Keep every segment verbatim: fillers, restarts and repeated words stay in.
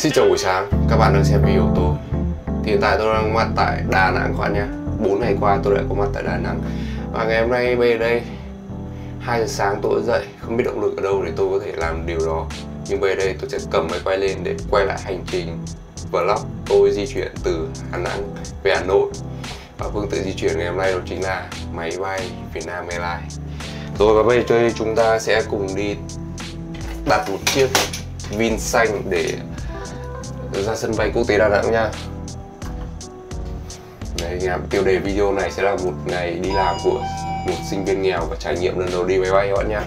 Xin chào buổi sáng, các bạn đang xem video của tôi. Thì hiện tại tôi đang có mặt tại Đà Nẵng các bạn nhé. bốn ngày qua tôi đã có mặt tại Đà Nẵng. Và ngày hôm nay về đây hai giờ sáng tôi dậy, không biết động lực ở đâu để tôi có thể làm điều đó. Nhưng về đây tôi sẽ cầm máy quay lên để quay lại hành trình vlog tôi di chuyển từ Đà Nẵng về Hà Nội. Và phương tiện di chuyển ngày hôm nay đó chính là máy bay Vietnam Airlines. Rồi và bây giờ chúng ta sẽ cùng đi đặt một chiếc Vin xanh để ra sân bay quốc tế Đà Nẵng nha. Đấy, tiêu đề video này sẽ là một ngày đi làm của một sinh viên nghèo và trải nghiệm lần đầu đi máy bay các bạn nha.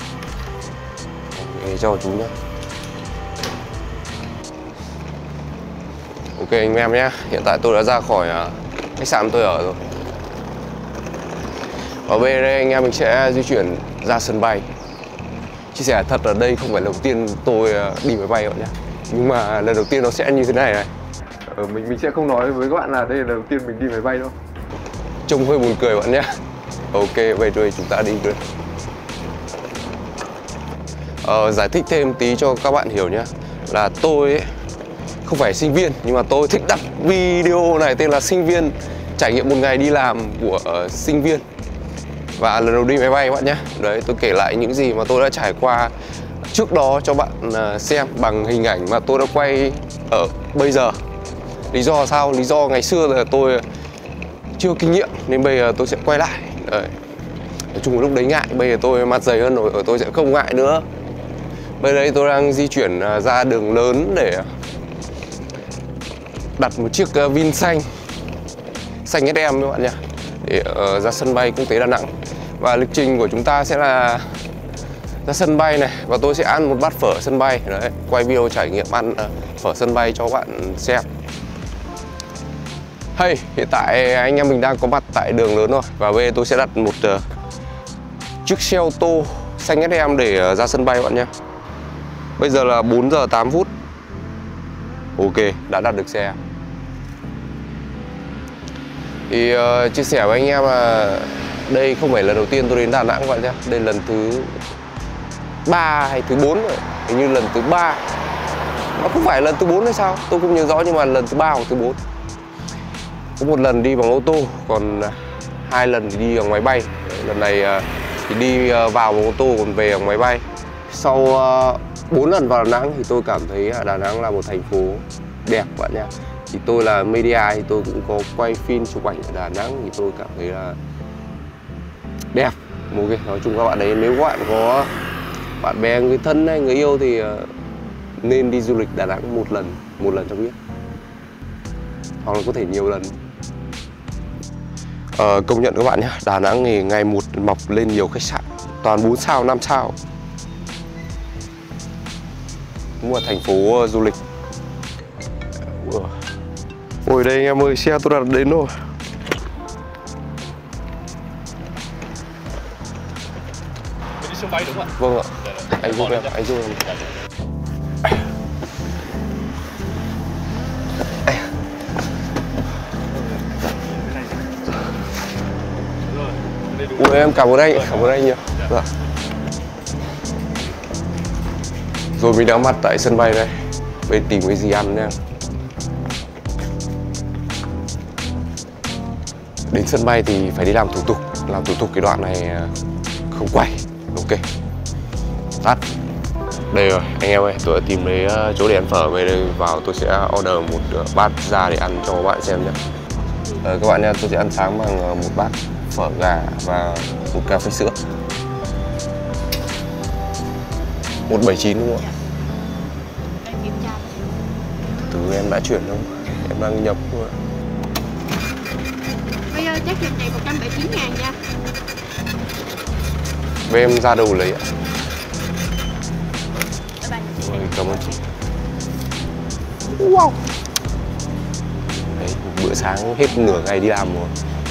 Để cho chú nhé. Ok anh em nhé, hiện tại tôi đã ra khỏi khách sạn tôi ở rồi. Và bây đây anh em mình sẽ di chuyển ra sân bay. Chia sẻ thật là đây không phải lần đầu tiên tôi đi máy bay các bạn nhé. Nhưng mà lần đầu tiên nó sẽ như thế này này. Ờ, mình mình sẽ không nói với các bạn là đây là lần đầu tiên mình đi máy bay đâu. Trông hơi buồn cười bạn nhé. Ok, bây giờ chúng ta đi rồi. Ờ, giải thích thêm tí cho các bạn hiểu nhé. Là tôi ấy, không phải sinh viên, nhưng mà tôi thích đặt video này tên là sinh viên trải nghiệm một ngày đi làm của uh, sinh viên. Và lần đầu đi máy bay các bạn nhé. Đấy, tôi kể lại những gì mà tôi đã trải qua trước đó cho bạn uh, xem bằng hình ảnh mà tôi đã quay ở bây giờ. Lý do là sao? Lý do ngày xưa là tôi chưa kinh nghiệm nên bây giờ tôi sẽ quay lại. Đấy. Nói chung là lúc đấy ngại, bây giờ tôi mặt dày hơn rồi, tôi sẽ không ngại nữa. Bây giờ tôi đang di chuyển uh, ra đường lớn để đặt một chiếc uh, Vin xanh xanh ét em các bạn nhé, để uh, ra sân bay quốc tế Đà Nẵng. Và lịch trình của chúng ta sẽ là ra sân bay này và tôi sẽ ăn một bát phở sân bay. Đấy, quay video trải nghiệm ăn uh, phở sân bay cho các bạn xem. Hey, hiện tại anh em mình đang có mặt tại đường lớn rồi. Và bây giờ tôi sẽ đặt một uh, chiếc xe ô tô xanh ét em để uh, ra sân bay các bạn nhé. Bây giờ là bốn giờ tám phút. Ok, đã đặt được xe. Thì uh, chia sẻ với anh em là đây không phải lần đầu tiên tôi đến Đà Nẵng các bạn nhé. Đây lần thứ ba hay thứ bốn rồi. Hình như lần thứ ba. Nó không phải lần thứ bốn hay sao, tôi không nhớ rõ, nhưng mà lần thứ ba hoặc thứ bốn. Có một lần đi bằng ô tô, còn hai lần thì đi bằng máy bay. Lần này uh, thì đi uh, vào bằng ô tô, còn về bằng máy bay. Sau uh, bốn lần vào Đà Nẵng thì tôi cảm thấy Đà Nẵng là một thành phố đẹp các bạn nhé. Thì tôi là media thì tôi cũng có quay phim chụp ảnh ở Đà Nẵng thì tôi cảm thấy là đẹp. Ok, nói chung các bạn đấy, nếu các bạn có bạn bè, người thân hay người yêu thì nên đi du lịch Đà Nẵng một lần, một lần cho biết. Hoặc là có thể nhiều lần. Ờ, công nhận các bạn nhé, Đà Nẵng thì ngày một mọc lên nhiều khách sạn, toàn bốn sao, năm sao. Cũng là thành phố du lịch. Ôi đây anh em ơi, xe tôi đặt đến rồi. Đi sân bay đúng không ạ? Vâng ạ. Dạ, anh giúp em, anh giúp em. Ôi em cảm ơn anh, cảm ơn anh nhiều. Dạ. Rồi mình đang mặt tại sân bay đây. Bây tìm cái gì ăn nha. Đến sân bay thì phải đi làm thủ tục. Làm thủ tục cái đoạn này không quay. Ok. Tắt. Đây rồi, anh em ơi, tôi đã tìm thấy chỗ để ăn phở. Bây giờ vào tôi sẽ order một bát ra để ăn cho các bạn xem nhé. Ờ, các bạn nha, tôi sẽ ăn sáng bằng một bát phở gà và một cà phê sữa. một bảy chín đúng không ạ? Từ em đã chuyển không? Em đang nhập thôi. Bây giờ chắc chừng này một trăm bảy mươi chín ngàn nha. Với em ra đâu lấy ạ? Rồi, cảm ơn chị. Wow. Đấy, một bữa sáng hết nửa ngày đi làm rồi.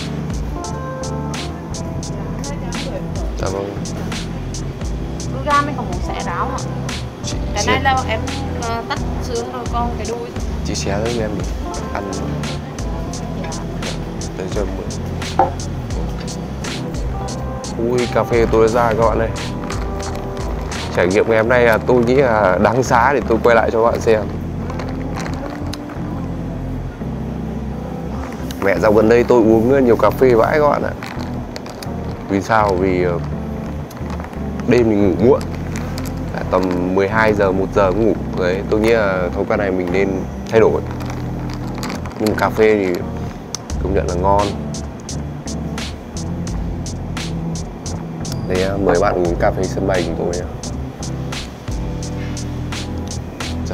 Dạ vâng. Ra mình còn muốn xẻ ráo hả? Cái này là em uh, tách xương rồi con cái đuôi. Chị xé với em đi. Ăn. Để cho em mượn. Ui, cà phê tôi đã ra các bạn ơi. Trải nghiệm ngày hôm nay là tôi nghĩ là đáng giá để tôi quay lại cho các bạn xem. Mẹ dạo gần đây tôi uống nhiều cà phê vãi các bạn ạ. Vì sao? Vì đêm mình ngủ muộn, tầm mười hai giờ, một giờ ngủ. Đấy, tôi nghĩ là thói quen này mình nên thay đổi. Nhưng cà phê thì công nhận là ngon. Đấy, mời bạn uống cà phê sân bay của tôi nhé. Dạ.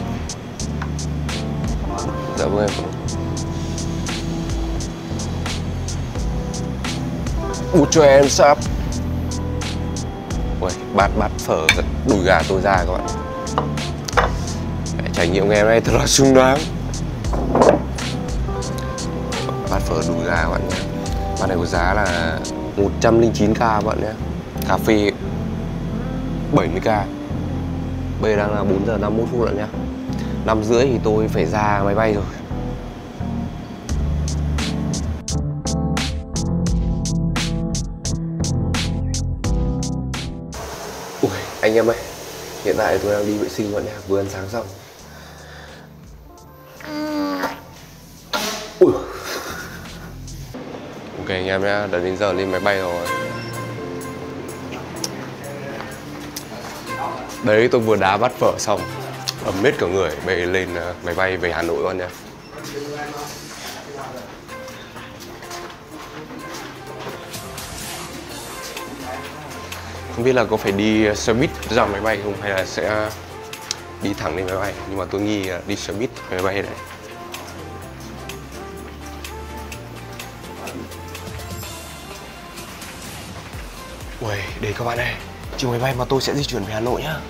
Dạ vâng em. Út cho em sắp. Ui, bát bát phở đùi gà tôi ra các bạn. Trải nghiệm ngày hôm nay thật là xứng đáng. Bát phở đùi gà các bạn nhé. Bát này có giá là một trăm lẻ chín k các bạn nhé. Cà phê bảy mươi k. Bây giờ đang là bốn giờ năm mươi mốt phút rồi nhá. Năm rưỡi thì tôi phải ra máy bay rồi. Ui, anh em ơi, hiện tại tôi đang đi vệ sinh bạn nhé, vừa ăn sáng xong. Ui. Ok anh em nhé, đã đến giờ lên máy bay rồi. Đấy, tôi vừa đá bát phở xong, ấm hết cả người, bây giờ lên máy bay về Hà Nội luôn nhé. Không biết là có phải đi xe buýt ra máy bay không, hay là sẽ đi thẳng lên máy bay. Nhưng mà tôi nghi đi xe buýt máy bay này. Ui, đây các bạn ơi, chiều máy bay mà tôi sẽ di chuyển về Hà Nội nhá.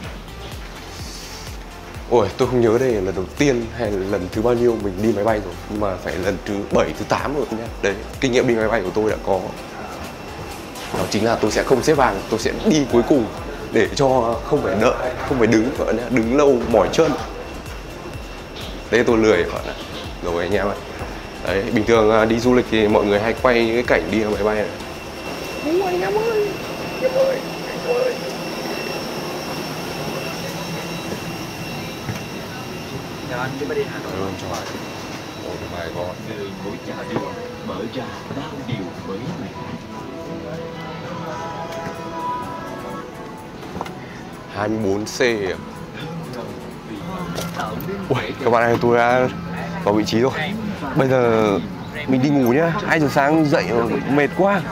Ôi, tôi không nhớ đây là lần đầu tiên hay là lần thứ bao nhiêu mình đi máy bay rồi. Nhưng mà phải lần thứ bảy, thứ tám rồi nhá. Đấy, kinh nghiệm đi máy bay của tôi đã có. Đó chính là tôi sẽ không xếp hàng, tôi sẽ đi cuối cùng để cho không phải đợi, không phải đứng, gọi là đứng lâu mỏi chân. Đấy, tôi lười gọi là. Rồi anh em ơi. Đấy, bình thường đi du lịch thì mọi người hay quay những cái cảnh đi ở máy bay này. Ui, anh em ơi, anh em ơi, anh em ơi. Chào anh, chúng ta đi Hà Nội. Ơn cho anh. Ôi my god. Người mỗi chào đường mở ra bao điều mới mẻ. hai mươi bốn C à? Ui, các bạn ơi, tôi đã vào vị trí rồi. Bây giờ mình đi ngủ nhá. hai giờ sáng dậy mệt quá.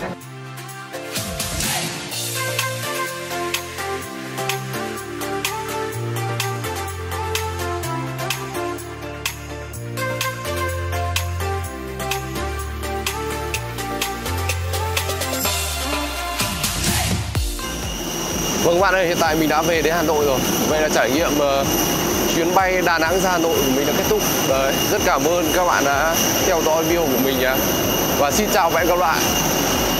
Vâng các bạn ơi, hiện tại mình đã về đến Hà Nội rồi. Vậy là trải nghiệm uh, chuyến bay Đà Nẵng ra Hà Nội của mình đã kết thúc. Đấy, rất cảm ơn các bạn đã theo dõi video của mình nhé. Và xin chào và hẹn gặp lại.